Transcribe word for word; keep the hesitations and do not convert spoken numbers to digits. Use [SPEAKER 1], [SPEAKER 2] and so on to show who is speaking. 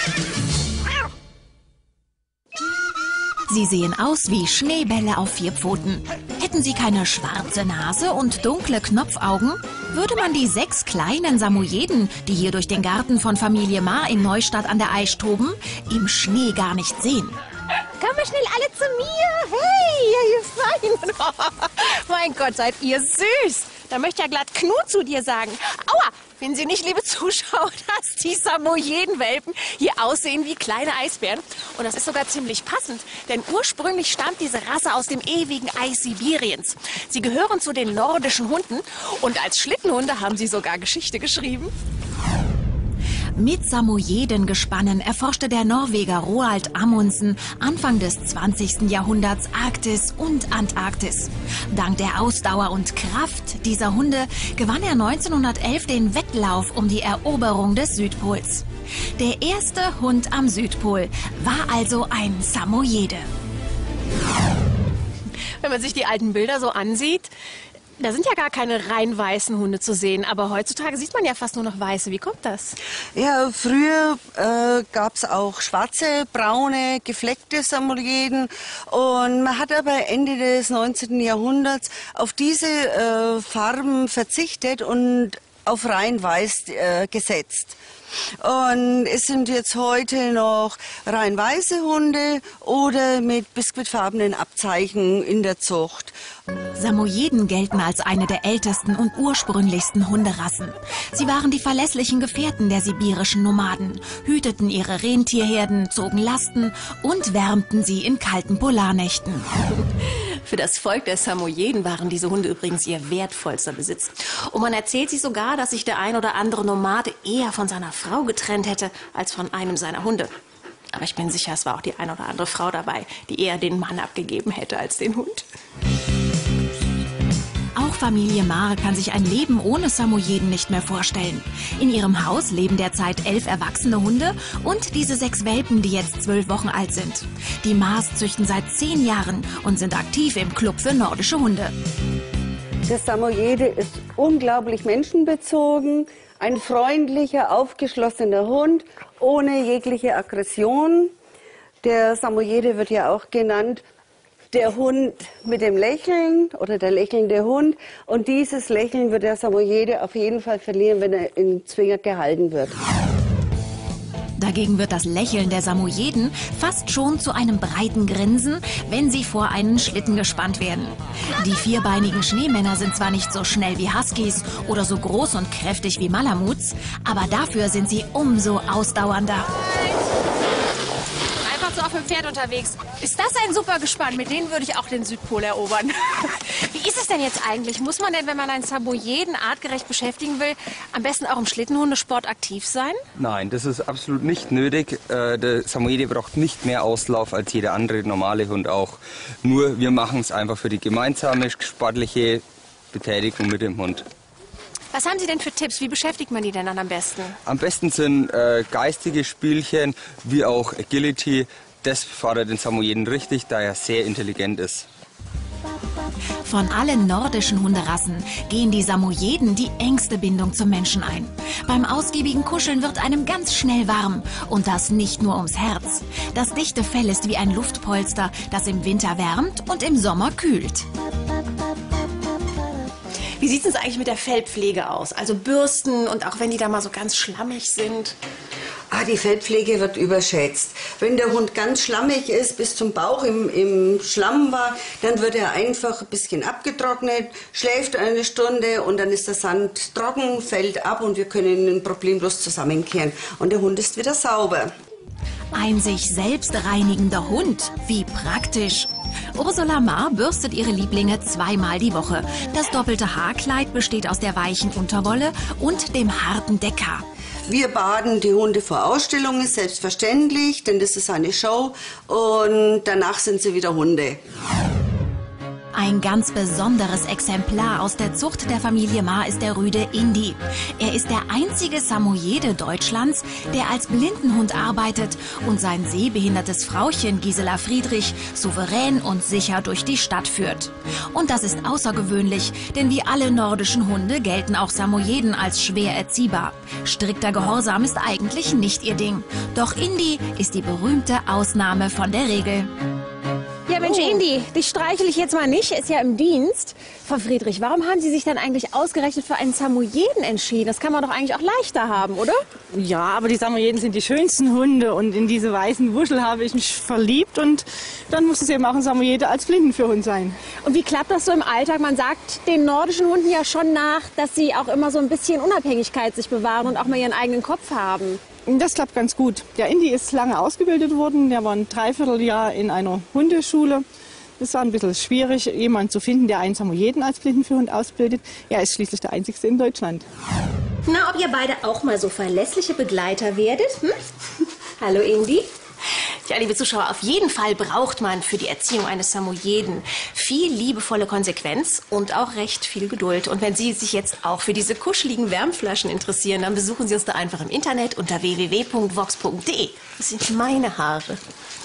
[SPEAKER 1] Sie sehen aus wie Schneebälle auf vier Pfoten. Hätten sie keine schwarze Nase und dunkle Knopfaugen, würde man die sechs kleinen Samoyeden, die hier durch den Garten von Familie Maar in Neustadt an der Aisch toben, im Schnee gar nicht sehen.
[SPEAKER 2] Komm mal schnell alle zu mir. Hey, ihr Feinen. Mein Gott, seid ihr süß. Da möchte ja glatt Knut zu dir sagen. Aua, finden Sie nicht, liebe Zuschauer, dass die Samoyedenwelpen hier aussehen wie kleine Eisbären? Und das ist sogar ziemlich passend, denn ursprünglich stammt diese Rasse aus dem ewigen Eis Sibiriens. Sie gehören zu den nordischen Hunden und als Schlittenhunde haben sie sogar Geschichte geschrieben.
[SPEAKER 1] Mit Samoyedengespannen erforschte der Norweger Roald Amundsen Anfang des zwanzigsten Jahrhunderts Arktis und Antarktis. Dank der Ausdauer und Kraft dieser Hunde gewann er neunzehnhundertelf den Wettlauf um die Eroberung des Südpols. Der erste Hund am Südpol war also ein Samoyede.
[SPEAKER 2] Wenn man sich die alten Bilder so ansieht, da sind ja gar keine rein weißen Hunde zu sehen, aber heutzutage sieht man ja fast nur noch weiße. Wie kommt das?
[SPEAKER 3] Ja, früher äh, gab es auch schwarze, braune, gefleckte Samoyeden und man hat aber Ende des neunzehnten Jahrhunderts auf diese äh, Farben verzichtet und auf rein weiß äh, gesetzt. Und es sind jetzt heute noch rein weiße Hunde oder mit biskuitfarbenen Abzeichen in der Zucht.
[SPEAKER 1] Samoyeden gelten als eine der ältesten und ursprünglichsten Hunderassen. Sie waren die verlässlichen Gefährten der sibirischen Nomaden, hüteten ihre Rentierherden, zogen Lasten und wärmten sie in kalten Polarnächten.
[SPEAKER 2] Für das Volk der Samoyeden waren diese Hunde übrigens ihr wertvollster Besitz. Und man erzählt sich sogar, dass sich der ein oder andere Nomade eher von seiner Frau getrennt hätte, als von einem seiner Hunde. Aber ich bin sicher, es war auch die ein oder andere Frau dabei, die eher den Mann abgegeben hätte als den Hund.
[SPEAKER 1] Auch Familie Maar kann sich ein Leben ohne Samoyeden nicht mehr vorstellen. In ihrem Haus leben derzeit elf erwachsene Hunde und diese sechs Welpen, die jetzt zwölf Wochen alt sind. Die Maars züchten seit zehn Jahren und sind aktiv im Club für nordische Hunde.
[SPEAKER 3] Der Samoyede ist unglaublich menschenbezogen, ein freundlicher, aufgeschlossener Hund, ohne jegliche Aggression. Der Samoyede wird ja auch genannt der Hund mit dem Lächeln oder der lächelnde Hund. Und dieses Lächeln wird der Samoyede auf jeden Fall verlieren, wenn er in Zwinger gehalten wird.
[SPEAKER 1] Dagegen wird das Lächeln der Samoyeden fast schon zu einem breiten Grinsen, wenn sie vor einen Schlitten gespannt werden. Die vierbeinigen Schneemänner sind zwar nicht so schnell wie Huskies oder so groß und kräftig wie Malamuts, aber dafür sind sie umso ausdauernder.
[SPEAKER 2] Einfach so auf dem Pferd unterwegs. Ist das ein super Gespann? Mit denen würde ich auch den Südpol erobern. Wie ist es denn jetzt eigentlich? Muss man denn, wenn man einen Samoyeden artgerecht beschäftigen will, am besten auch im Schlittenhundesport aktiv sein?
[SPEAKER 4] Nein, das ist absolut nicht nötig. Äh, der Samoyede braucht nicht mehr Auslauf als jeder andere normale Hund auch. Nur wir machen es einfach für die gemeinsame sportliche Betätigung mit dem Hund.
[SPEAKER 2] Was haben Sie denn für Tipps? Wie beschäftigt man die denn dann am besten?
[SPEAKER 4] Am besten sind äh, geistige Spielchen wie auch Agility. Das fördert den Samoyeden richtig, da er sehr intelligent ist.
[SPEAKER 1] Von allen nordischen Hunderassen gehen die Samoyeden die engste Bindung zum Menschen ein. Beim ausgiebigen Kuscheln wird einem ganz schnell warm. Und das nicht nur ums Herz. Das dichte Fell ist wie ein Luftpolster, das im Winter wärmt und im Sommer kühlt.
[SPEAKER 2] Wie sieht es eigentlich mit der Fellpflege aus? Also Bürsten und auch wenn die da mal so ganz schlammig sind?
[SPEAKER 3] Ah, die Fellpflege wird überschätzt. Wenn der Hund ganz schlammig ist, bis zum Bauch im, im Schlamm war, dann wird er einfach ein bisschen abgetrocknet, schläft eine Stunde und dann ist der Sand trocken, fällt ab und wir können ihn problemlos zusammenkehren. Und der Hund ist wieder sauber.
[SPEAKER 1] Ein sich selbst reinigender Hund, wie praktisch. Ursula Maar bürstet ihre Lieblinge zweimal die Woche. Das doppelte Haarkleid besteht aus der weichen Unterwolle und dem harten Deckhaar.
[SPEAKER 3] Wir baden die Hunde vor Ausstellungen, selbstverständlich, denn das ist eine Show und danach sind sie wieder Hunde.
[SPEAKER 1] Ein ganz besonderes Exemplar aus der Zucht der Familie Ma ist der Rüde Indy. Er ist der einzige Samoyede Deutschlands, der als Blindenhund arbeitet und sein sehbehindertes Frauchen Gisela Friedrich souverän und sicher durch die Stadt führt. Und das ist außergewöhnlich, denn wie alle nordischen Hunde gelten auch Samoyeden als schwer erziehbar. Strikter Gehorsam ist eigentlich nicht ihr Ding. Doch Indy ist die berühmte Ausnahme von der Regel.
[SPEAKER 2] Ja, Mensch,
[SPEAKER 5] Oh.
[SPEAKER 2] Indy, dich streichle ich jetzt mal nicht, ist ja im Dienst. Frau Friedrich, warum haben Sie sich dann eigentlich ausgerechnet für einen Samoyeden entschieden? Das kann man doch eigentlich auch leichter haben, oder?
[SPEAKER 5] Ja, aber die Samoyeden sind die schönsten Hunde und in diese weißen Wuschel habe ich mich verliebt und dann muss es eben auch ein Samoyede als Blindenführhund sein.
[SPEAKER 2] Und wie klappt das so im Alltag? Man sagt den nordischen Hunden ja schon nach, dass sie auch immer so ein bisschen Unabhängigkeit sich bewahren und auch mal ihren eigenen Kopf haben.
[SPEAKER 5] Das klappt ganz gut. Der Indy ist lange ausgebildet worden, der war ein Dreivierteljahr in einer Hundeschule. Es war ein bisschen schwierig, jemanden zu finden, der einen Samoyeden als Blindenführhund ausbildet. Er ist schließlich der einzigste in Deutschland.
[SPEAKER 2] Na, ob ihr beide auch mal so verlässliche Begleiter werdet? Hm? Hallo, Indy. Ja, liebe Zuschauer, auf jeden Fall braucht man für die Erziehung eines Samoyeden viel liebevolle Konsequenz und auch recht viel Geduld. Und wenn Sie sich jetzt auch für diese kuscheligen Wärmflaschen interessieren, dann besuchen Sie uns da einfach im Internet unter w w w punkt vox punkt de. Das sind meine Haare.